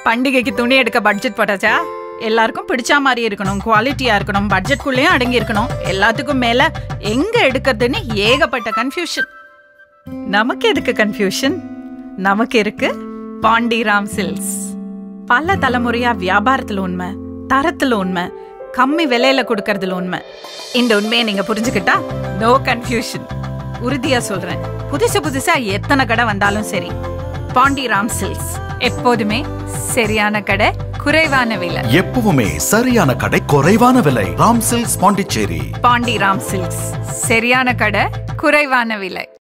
பண்டிகைக்கு துணி எடுக்க பட்ஜெட் போட்டாச்சா? எல்லாருக்கும் பிடிச்ச மாதிரி இருக்கணும், குவாலிட்டியா இருக்கணும், பட்ஜெட்குள்ளேயும் அடங்கி இருக்கணும். எல்லாத்துக்கும் மேல எங்க எடுக்கிறதுன்னு ஏகப்பட்ட கன்ஃபியூஷன். நமக்கு எதுக்கு கன்ஃபியூஷன்? நமக்கு இருக்கு பாண்டிராம் சில்க்ஸ். பல தலைமுறையா வியாபாரத்துல உண்மை, தரத்துல உண்மை, கம்மி விலையில கொடுக்கறதுல உண்மை. இந்த உண்மையை நீங்க புரிஞ்சுக்கிட்டா நோ கன்ஃபியூஷன். உறுதியா சொல்றேன், புதுசா எத்தனை கடை வந்தாலும் சரி, பாண்டிராம் சில்க்ஸ் எப்போதுமே சரியான கடை, குறைவான விலை. எப்பவுமே சரியான கடை, குறைவான விலை. ராம் சில்க்ஸ் பாண்டிச்சேரி. பாண்டிராம் சில்க்ஸ் சரியான கடை, குறைவான விலை.